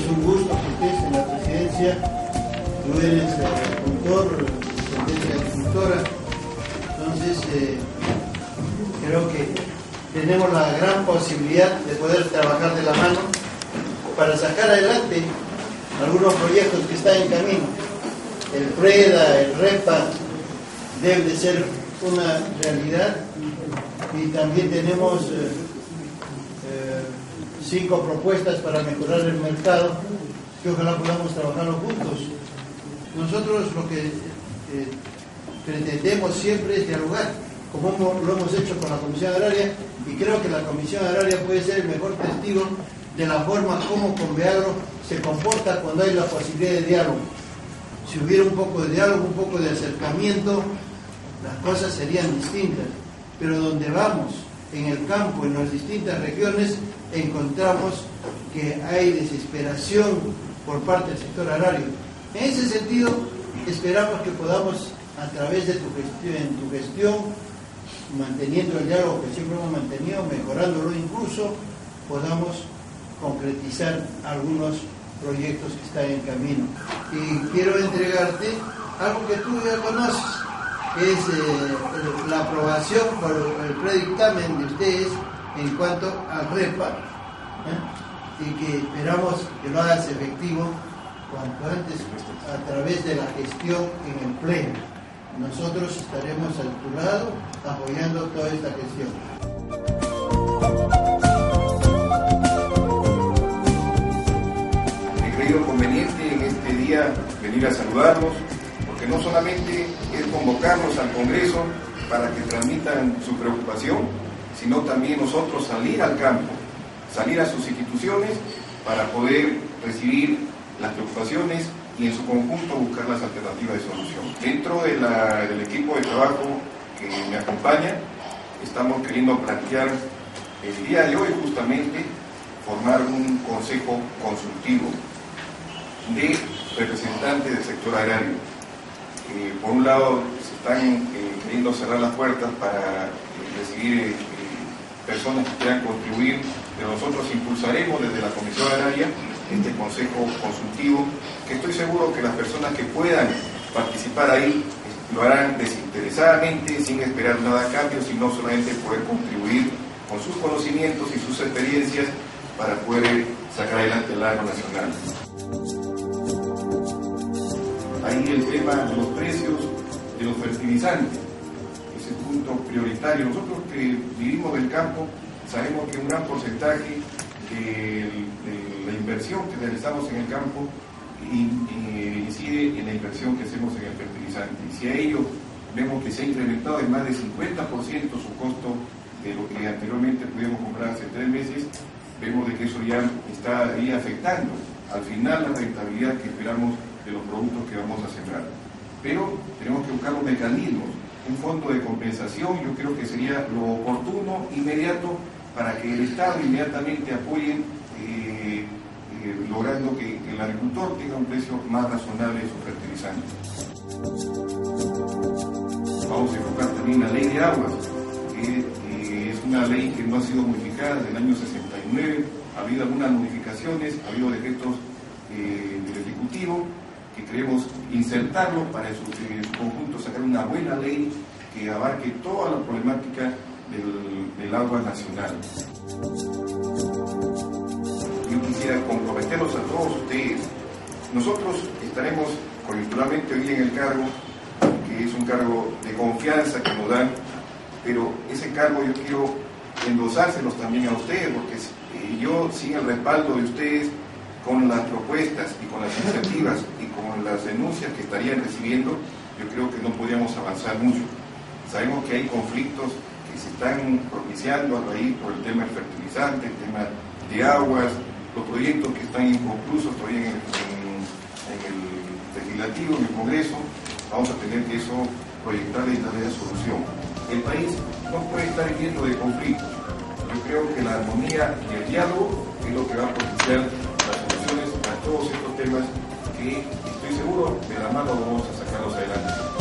es un gusto que estés en la presidencia. Tú eres agricultor, descendencia agricultora. Entonces, creo que tenemos la gran posibilidad de poder trabajar de la mano para sacar adelante algunos proyectos que están en camino. El PREDA, el REPA, debe de ser una realidad, y también tenemos 5 propuestas para mejorar el mercado que ojalá podamos trabajarlo juntos. Nosotros lo que pretendemos siempre es dialogar, como lo hemos hecho con la Comisión Agraria, y creo que la Comisión Agraria puede ser el mejor testigo de la forma como Conveagro se comporta cuando hay la posibilidad de diálogo. Si hubiera un poco de diálogo, un poco de acercamiento, las cosas serían distintas. Pero donde vamos, en el campo, en las distintas regiones, encontramos que hay desesperación por parte del sector agrario. En ese sentido, esperamos que podamos, a través de tu gestión, manteniendo el diálogo que siempre hemos mantenido, mejorándolo incluso, podamos concretizar algunos proyectos que están en camino. Y quiero entregarte algo que tú ya conoces, que es la aprobación por el predictamen de ustedes en cuanto al REPA, y que esperamos que lo hagas efectivo cuanto antes a través de la gestión en el Pleno. Nosotros estaremos a tu lado apoyando toda esta gestión. He creído conveniente en este día venir a saludarlos, porque no solamente es convocarlos al Congreso para que transmitan su preocupación, sino también nosotros salir al campo, salir a sus instituciones para poder recibir las preocupaciones y en su conjunto buscar las alternativas de solución. Dentro del equipo de trabajo que me acompaña, estamos queriendo plantear el día de hoy justamente formar un consejo consultivo de representantes del sector agrario. Por un lado se están queriendo cerrar las puertas para recibir personas que quieran contribuir, pero nosotros impulsaremos desde la Comisión Agraria este consejo consultivo, que estoy seguro que las personas que puedan participar ahí lo harán desinteresadamente, sin esperar nada a cambio, sino solamente poder contribuir con sus conocimientos y sus experiencias para poder sacar adelante el agro nacional. Ahí el tema de los precios de los fertilizantes, ese punto prioritario. Nosotros que vivimos del campo sabemos que un gran porcentaje de la inversión que realizamos en el campo incide en la inversión que hacemos en el fertilizante. Y si a ello vemos que se ha incrementado en más de 50% su costo de lo que anteriormente podíamos comprar hace 3 meses, vemos de que eso ya está ahí afectando al final la rentabilidad que esperamos de los productos que vamos a sembrar. Pero tenemos que buscar los mecanismos, un fondo de compensación, yo creo que sería lo oportuno, inmediato, para que el Estado inmediatamente apoye, logrando que el agricultor tenga un precio más razonable de sus fertilizantes. Vamos a enfocar también la ley de aguas, que es una ley que no ha sido modificada desde el año 69, ha habido algunas modificaciones, ha habido decretos del Ejecutivo, que queremos insertarlo para en su conjunto sacar una buena ley que abarque toda la problemática del agua nacional. Yo quisiera comprometerlos a todos ustedes. Nosotros estaremos coyunturalmente hoy en el cargo, que es un cargo de confianza que nos dan, pero ese cargo yo quiero endosárselos también a ustedes, porque yo sin el respaldo de ustedes, con las propuestas y con las iniciativas y con las denuncias que estarían recibiendo, yo creo que no podríamos avanzar mucho. Sabemos que hay conflictos que se están propiciando a raíz por el tema del fertilizante, el tema de aguas, los proyectos que están inconclusos todavía en el legislativo, en el Congreso. Vamos a tener que eso proyectar y darle solución. El país no puede estar lleno de conflictos. Yo creo que la armonía y el diálogo es lo que va a propiciar las soluciones a todos estos temas que estoy seguro de la mano vamos a sacarlos adelante.